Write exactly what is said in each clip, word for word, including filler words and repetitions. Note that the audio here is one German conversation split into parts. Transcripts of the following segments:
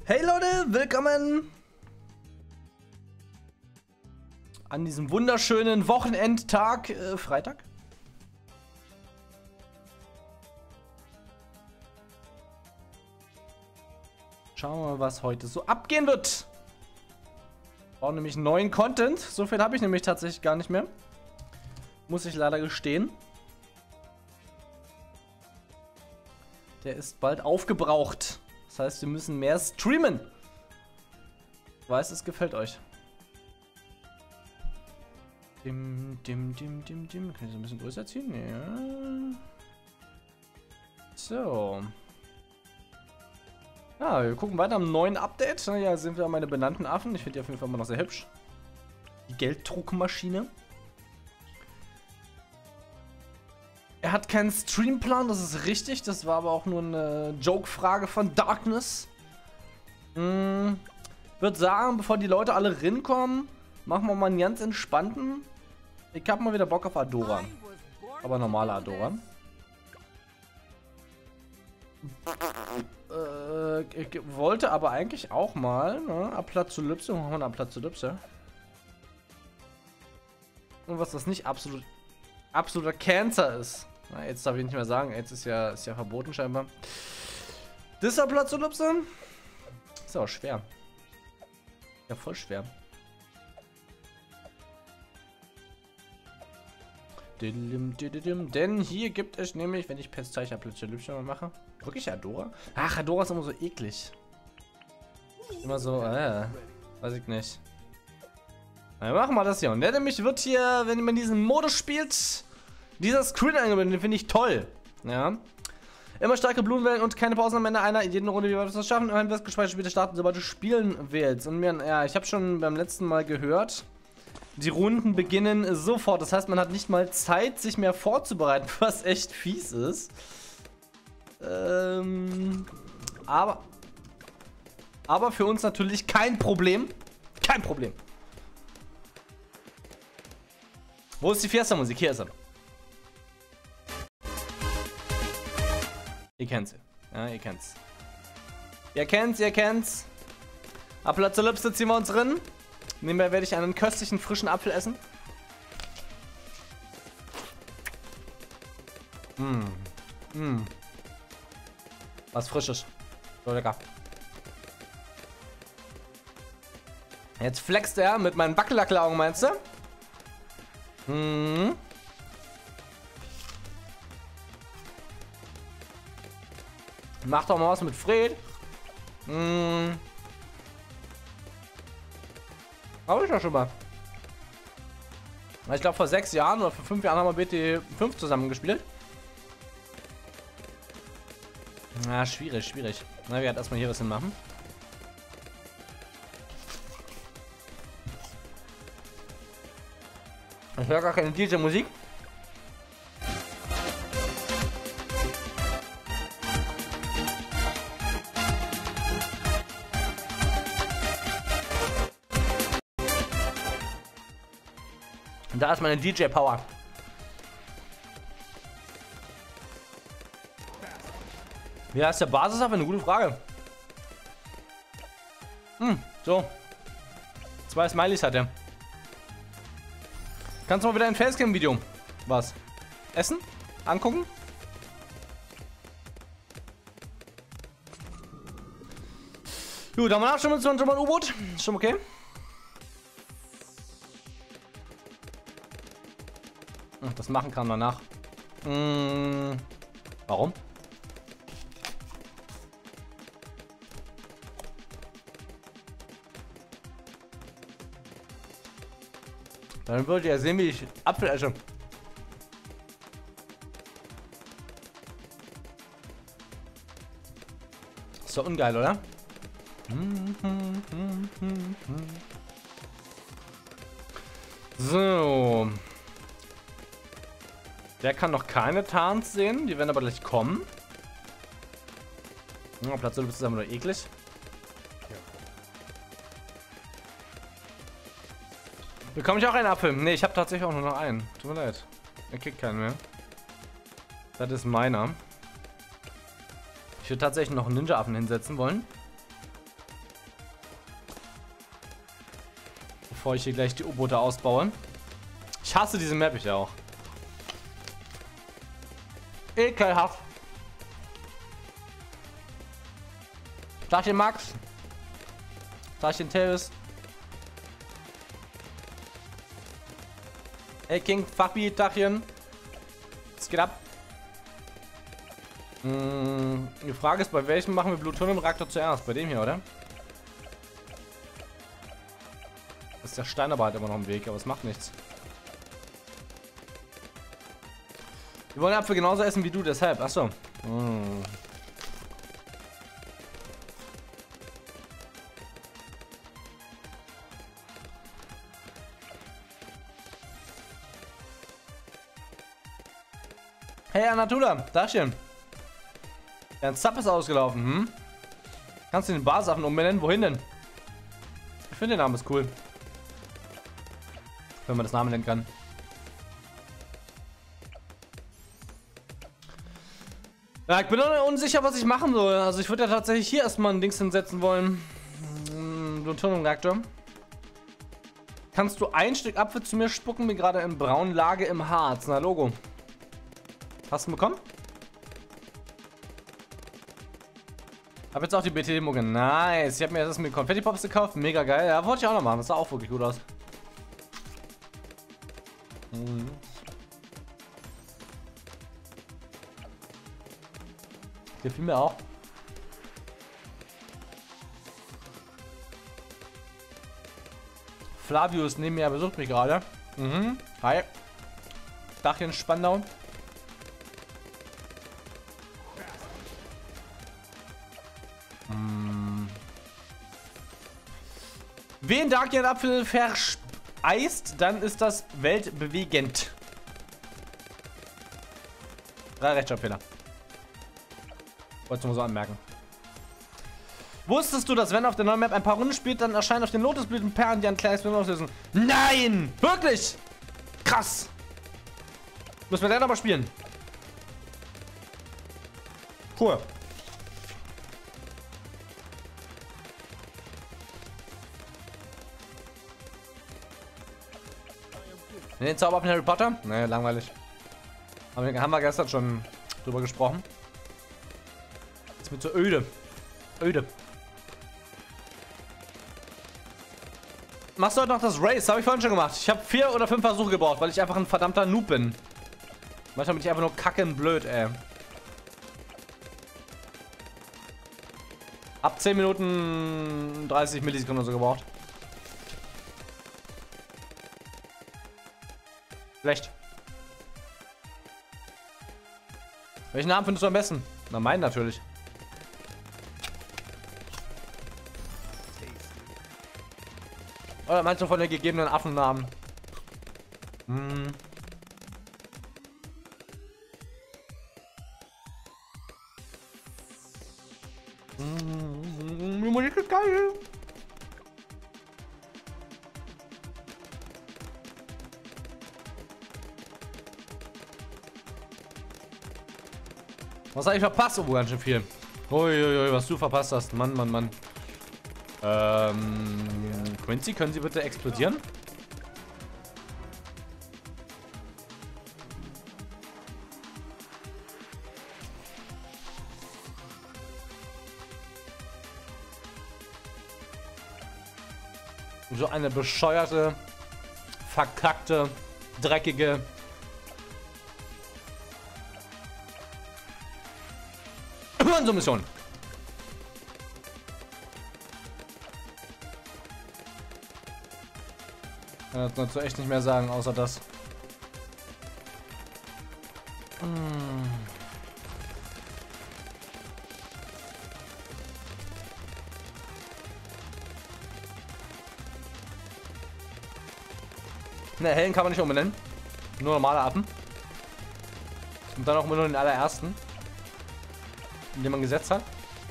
Hey Leute, willkommen an diesem wunderschönen Wochenendtag, äh, Freitag. Schauen wir mal, was heute so abgehen wird. Ich brauche nämlich neuen Content. So viel habe ich nämlich tatsächlich gar nicht mehr. Muss ich leider gestehen. Der ist bald aufgebraucht. Das heißt, wir müssen mehr streamen. Ich weiß, es gefällt euch. Dim, dim, dim, dim, dim. Kann ich das ein bisschen größer ziehen? Ja. So. Ja, wir gucken weiter am neuen Update. Ja, sind wir meine benannten Affen. Ich finde die auf jeden Fall immer noch sehr hübsch. Die Gelddruckmaschine. Er hat keinen Streamplan, das ist richtig. Das war aber auch nur eine Joke-Frage von Darkness. Hm. Würde sagen, bevor die Leute alle rinkommen, machen wir mal einen ganz entspannten. Ich habe mal wieder Bock auf Adora. Aber normale Adora. Äh, ich wollte aber eigentlich auch mal, ne, Aplazolypse. Machen wir eine Aplazolypse. Und was das nicht absolut, absoluter Cancer ist. Na, jetzt darf ich nicht mehr sagen. Jetzt ist ja, ist ja verboten scheinbar. Das Aplazolypse. Ist auch schwer. Ja, voll schwer. Denn hier gibt es nämlich, wenn ich Pestzeichen Aplazolypse mal mache. Wirklich Adora? Ach, Adora ist immer so eklig. Immer so, äh, weiß ich nicht. Na, machen wir das hier. Und der nämlich wird hier, wenn man diesen Modus spielt, dieser Screen eingeblendet, den finde ich toll. Ja. Immer starke Blumenwellen und keine Pausen am Ende einer. In jeder Runde, wie wir das schaffen, ein gespeicherte Spiele starten, sobald du spielen willst. Und mir, ja, ich habe schon beim letzten Mal gehört, die Runden beginnen sofort. Das heißt, man hat nicht mal Zeit, sich mehr vorzubereiten, was echt fies ist. Ähm, aber, aber für uns natürlich kein Problem. Kein Problem. Wo ist die Fiesta-Musik? Hier ist er. Ihr kennt's. Ja, ihr kennt's. Ihr kennt's, ihr kennt's. Aplazolypse ziehen wir uns drin. Nebenbei werde ich einen köstlichen frischen Apfel essen. Mmh. Mmh. Was Frisches. So lecker. Jetzt flext er mit meinen Backelackaugen, meinst du? Hm. Mach doch mal was mit Fred. Hm. Habe ich doch schon mal. Ich glaube, vor sechs Jahren oder vor fünf Jahren haben wir B T fünf zusammen gespielt. Na, schwierig, schwierig. Na, wir werden erstmal hier was hinmachen. Ich höre gar keine D J-Musik. Und da ist meine D J-Power. Wie heißt der Basis auf? Eine gute Frage. Hm, so. Zwei Smileys hat er. Kannst du mal wieder ein Facecam-Video was essen? Angucken? Gut, haben wir nach schon mal, schon mal ein U-Boot. Schon okay. Ach, das machen kann danach. Hm, warum? Dann würdet ihr sehen, wie ich Apfel esse. Ist doch ungeil, oder? So. Der kann noch keine Tarns sehen. Die werden aber gleich kommen. Ja, Platz ist einfach nur eklig. Bekomme ich auch einen Apfel? Ne, ich habe tatsächlich auch nur noch einen. Tut mir leid. Er kriegt keinen mehr. Das ist meiner. Ich würde tatsächlich noch einen Ninja-Affen hinsetzen wollen. bevor ich hier gleich die U-Boote ausbaue. Ich hasse diese Map, ich auch. Ekelhaft. Tachchen Max. Tachchen Terris. Hey King, Fabi, Tachchen. Was geht ab? Hm, die Frage ist, bei welchem machen wir Plutonium-Reaktor zuerst? Bei dem hier, oder? Das ist der Stein aber halt immer noch im Weg, aber es macht nichts. Wir wollen Apfel genauso essen wie du, deshalb. Achso. Hm. Hey Anatula, Dachchen. Dein Zap ist ausgelaufen, hm? Kannst du den Barsachen umbenennen? Wohin denn? Ich finde den Namen ist cool. Wenn man das Namen nennen kann. Ja, ich bin noch unsicher, was ich machen soll. Also ich würde ja tatsächlich hier erstmal ein Dings hinsetzen wollen. Plutonium-Reaktor. Kannst du ein Stück Apfel zu mir spucken, wie gerade in braunen Lage im Harz? Na, Logo. Hast du ihn bekommen? Hab jetzt auch die B T-Mucke. Nice. Ich habe mir das mit Konfetti-Pops gekauft. Mega geil. Ja, wollte ich auch noch machen. Das sah auch wirklich gut aus. Mhm. Gefiel mir auch. Flavius neben mir besucht mich gerade. Mhm. Hi. Dachchen Spandau. Hm. Wen Darkian Apfel vereist, dann ist das weltbewegend. Drei Rechtschreibfehler. Wolltest du mal so anmerken. Wusstest du, dass wenn auf der neuen Map ein paar Runden spielt, dann erscheinen auf den Lotusblütenperlen, die ein kleines Bild auslösen? Nein! Wirklich! Krass! Müssen wir dann aber spielen. Cool. Den Zauber von Harry Potter? Naja, langweilig. Aber haben wir gestern schon drüber gesprochen. Ist mir zu öde. Öde. Machst du heute noch das Race? Habe ich vorhin schon gemacht. Ich habe vier oder fünf Versuche gebraucht, weil ich einfach ein verdammter Noob bin. Manchmal bin ich einfach nur kacke blöd, ey. Ab zehn Minuten dreißig Millisekunden oder so gebraucht. Schlecht. Welchen Namen findest du am besten? Na, meinen natürlich. Oder meinst du von den gegebenen Affennamen? Hm. Hm. Die Musik ist geil. Was habe ich verpasst? Oh, ganz schön viel. Uiuiui, was du verpasst hast. Mann, Mann, Mann. Ähm, Quincy, können Sie bitte explodieren? So eine bescheuerte, verkackte, dreckige... So Mission. Ich kann dazu echt nicht mehr sagen, außer das. Hm. Ne, hellen kann man nicht umbenennen. Nur normale Affen. Und dann auch immer nur den allerersten, den man gesetzt hat.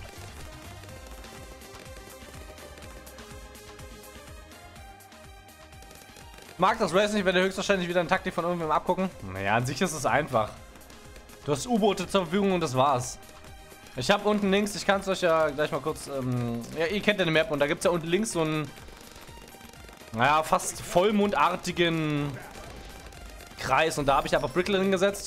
Mag das Race nicht, werde höchstwahrscheinlich wieder eine Taktik von irgendwem abgucken. Naja, an sich ist es einfach. Du hast U-Boote zur Verfügung und das war's. Ich habe unten links, ich kann es euch ja gleich mal kurz, ähm, ja, ihr kennt ja die Map und da gibt es ja unten links so ein naja, fast vollmondartigen Kreis. Und da habe ich einfach Brickle hingesetzt.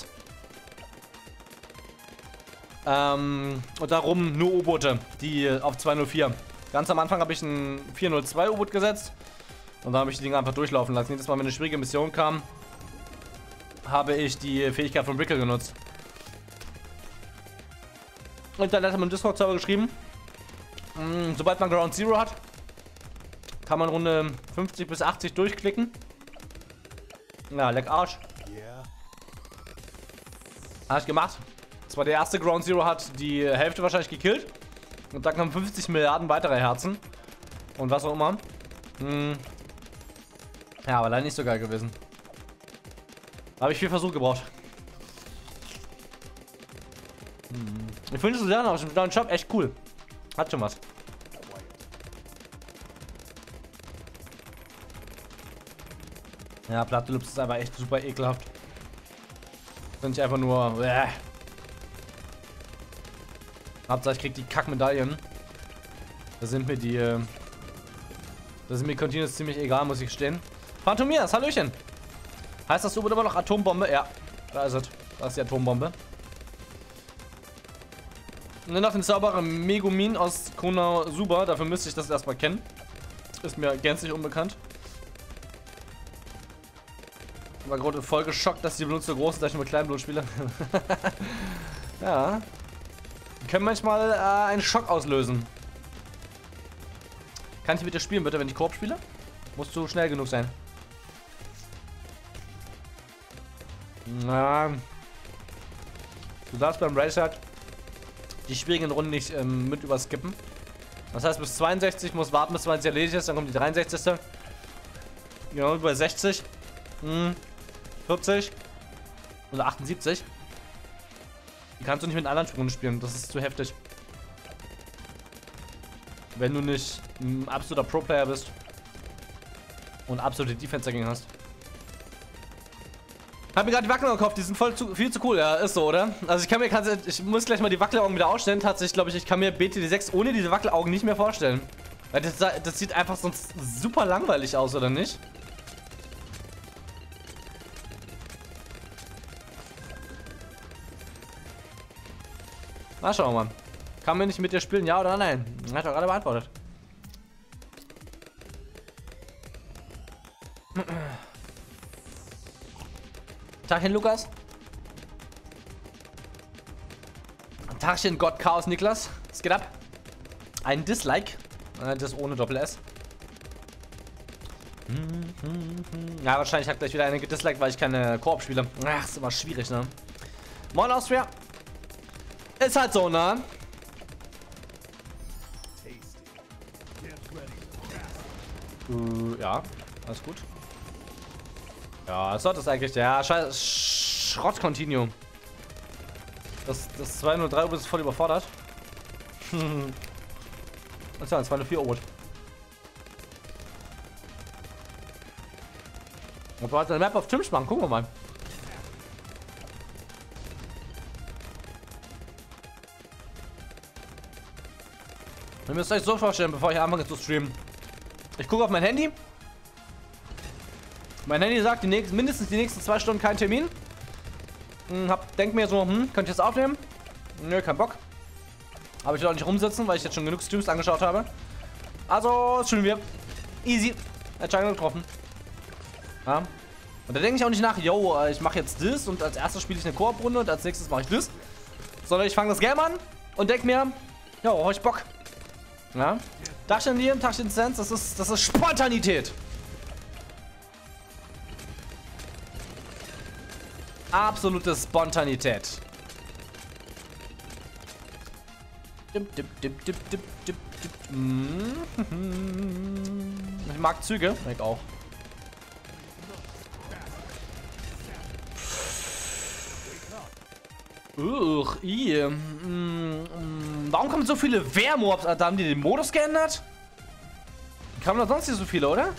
Ähm, und darum nur U-Boote, die auf zwei null vier. Ganz am Anfang habe ich ein vier null zwei U-Boot gesetzt. Und dann habe ich die Dinge einfach durchlaufen lassen. Jedes Mal, wenn eine schwierige Mission kam, habe ich die Fähigkeit von Brickle genutzt. Und dann hat er mit dem Discord-Server geschrieben, mh, sobald man Ground Zero hat, kann man Runde fünfzig bis achtzig durchklicken. Ja, leck Arsch. Habe ich gemacht. Das war der erste Ground Zero, hat die Hälfte wahrscheinlich gekillt. Und dann kamen fünfzig Milliarden weitere Herzen. Und was auch immer. Hm. Ja, aber leider nicht so geil gewesen. Da habe ich viel Versuch gebraucht. Hm. Ich finde das Lernen aus dem neuen Shop echt cool. Hat schon was. Ja, Plattelups ist aber echt super ekelhaft. Finde ich einfach nur. Äh. Hauptsache ich krieg die Kackmedaillen. Da sind mir die. Äh, da sind mir Continuous ziemlich egal, muss ich gestehen. Phantomias, Hallöchen. Heißt das U-Boot immer noch Atombombe? Ja, da ist es. Da ist die Atombombe. Und dann noch den Zauberer Megumin aus Konosuba. Dafür müsste ich das erstmal kennen. Ist mir gänzlich unbekannt. Ich war gerade voll geschockt, dass die Blut so groß ist, dass ich nur mit kleinen Blut spiele. Ja. Die können manchmal äh, einen Schock auslösen. Kann ich mit dir spielen, bitte, wenn ich Koop spiele? Musst du schnell genug sein. Na. Du darfst beim Racer die schwierigen Runden nicht ähm, mit überskippen. Das heißt, bis zweiundsechzig muss warten, bis zweiundsechzig erledigt ist, dann kommt die dreiundsechzigste. Genau, bei sechzig. Hm, vierzig. Oder achtundsiebzig. Die kannst du nicht mit anderen Sprungen spielen, das ist zu heftig. Wenn du nicht ein absoluter Pro-Player bist und absolute Defense dagegen hast. Hab mir gerade die Wackler gekauft, die sind voll zu, viel zu cool, ja, ist so, oder? Also ich kann mir, kann, ich muss gleich mal die Wackelaugen wieder ausstellen, tatsächlich glaube ich, ich kann mir B T D sechs ohne diese Wackelaugen nicht mehr vorstellen. Weil das, das sieht einfach sonst super langweilig aus, oder nicht? Na, schauen wir mal. Kann man nicht mit dir spielen, ja oder nein? Hat er gerade beantwortet. Tagchen, Lukas. Tagchen, Gott Chaos, Niklas. Was geht ab? Ein Dislike. Das ohne Doppel-S. Ja, wahrscheinlich hat gleich wieder eine gedisliked, weil ich keine Koop spiele. Ach, ist immer schwierig, ne? Moin, Austria. Ist halt so, ne? Uh, ja, alles gut. Ja, was sollte das eigentlich? Ja, scheiß Schrott-Continuum. Das, das zwei null drei U-Boot ist voll überfordert. Das ist ja ein zwei null vier U-Boot. Und wir eine Map auf Tims machen, gucken wir mal. Ihr müsst euch so vorstellen, bevor ich anfange zu streamen. Ich gucke auf mein Handy. Mein Handy sagt die nächsten, mindestens die nächsten zwei Stunden kein Termin. Hm, hab, denk mir so, hm, könnt ihr jetzt aufnehmen? Nö, kein Bock. Aber ich will auch nicht rumsitzen, weil ich jetzt schon genug Streams angeschaut habe. Also, streamen wir. Easy. Entscheidung getroffen. Ja. Und da denke ich auch nicht nach, yo, ich mache jetzt das und als erstes spiele ich eine Koop-Runde und als nächstes mache ich das. Sondern ich fange das Game an und denke mir, jo, hab ich Bock. Ja. Tagchen Liam, Tagchen Sense, das ist, das ist Spontanität. Absolute Spontanität. Ich mag Züge. Ich auch. Uch, i. Warum kommen so viele Wehrmobs? Da haben die den Modus geändert? Kamen da sonst nicht so viele, oder?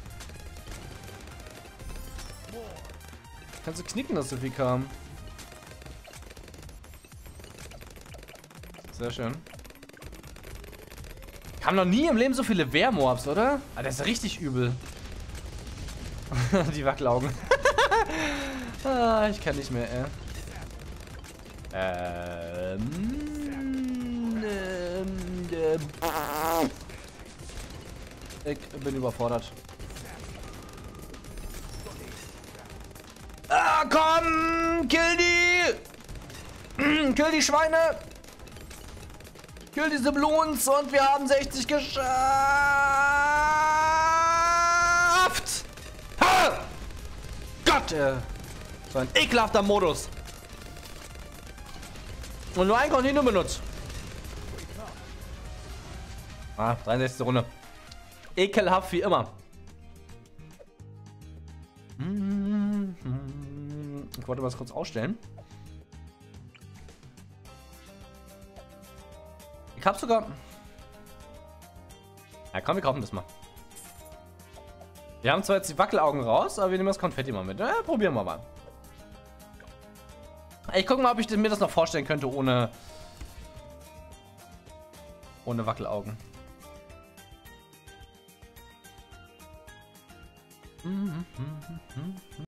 Kannst du knicken, dass so viel kam? Sehr schön. Kamen noch nie im Leben so viele Wehrmobs, oder? Ah, das ist richtig übel. Die Wackelaugen. Ah, ich kann nicht mehr, ey. Ähm, ähm, ähm. Ich bin überfordert. Ah, komm! Kill die! Kill die Schweine! Kill diese Bloons und wir haben sechzig geschafft! Ha! Gott, ey. So ein ekelhafter Modus. Und nur ein Continuum benutzt. Ah, dreiundsechzigste Runde. Ekelhaft wie immer. Ich wollte was kurz ausstellen. Ich hab sogar... Ja komm, wir kaufen das mal. Wir haben zwar jetzt die Wackelaugen raus, aber wir nehmen das Konfetti mal mit. Ja, probieren wir mal. Ich gucke mal, ob ich mir das noch vorstellen könnte ohne... Ohne Wackelaugen.